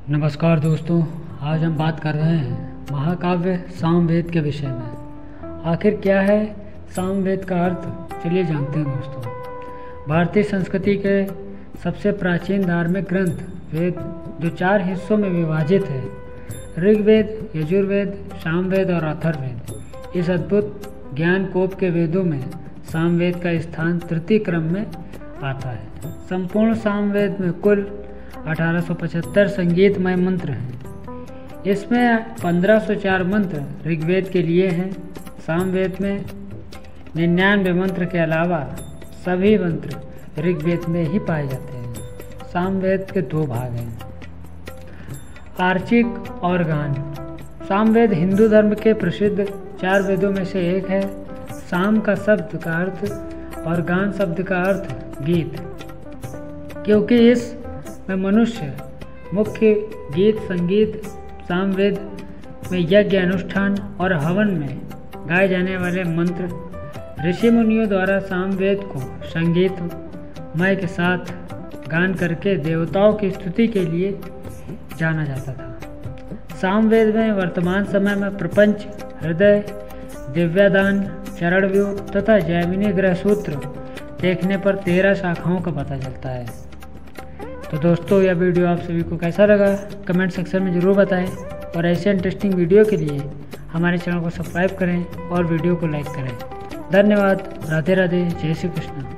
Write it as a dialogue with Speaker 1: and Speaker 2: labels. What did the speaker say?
Speaker 1: नमस्कार दोस्तों, आज हम बात कर रहे हैं महाकाव्य सामवेद के विषय में। आखिर क्या है सामवेद का अर्थ, चलिए जानते हैं दोस्तों। भारतीय संस्कृति के सबसे प्राचीन धार्मिक ग्रंथ वेद जो 4 हिस्सों में विभाजित है, ऋग्वेद, यजुर्वेद, सामवेद और अथर्ववेद। इस अद्भुत ज्ञान कोप के वेदों में सामवेद का स्थान तृतीय क्रम में आता है। संपूर्ण सामवेद में कुल 1875 संगीतमय मंत्र हैं। इसमें 1504 मंत्र ऋग्वेद के लिए हैं। सामवेद में 99 मंत्र के अलावा सभी मंत्र ऋग्वेद में ही पाए जाते हैं। सामवेद के 2 भाग हैं, आर्चिक और गान। सामवेद हिंदू धर्म के प्रसिद्ध 4 वेदों में से एक है। साम का शब्द का अर्थ और गान शब्द का अर्थ गीत, क्योंकि इस में मनुष्य मुख्य गीत संगीत। सामवेद में यज्ञ अनुष्ठान और हवन में गाए जाने वाले मंत्र ऋषि मुनियों द्वारा सामवेद को संगीतमय के साथ गान करके देवताओं की स्तुति के लिए जाना जाता था। सामवेद में वर्तमान समय में प्रपंच, हृदय, दिव्यादान, चरणव्यूह तथा जैमिनी ग्रह सूत्र देखने पर 13 शाखाओं का पता चलता है। तो दोस्तों, यह वीडियो आप सभी को कैसा लगा कमेंट सेक्शन में ज़रूर बताएं और ऐसे इंटरेस्टिंग वीडियो के लिए हमारे चैनल को सब्सक्राइब करें और वीडियो को लाइक करें। धन्यवाद। राधे राधे। जय श्री कृष्ण।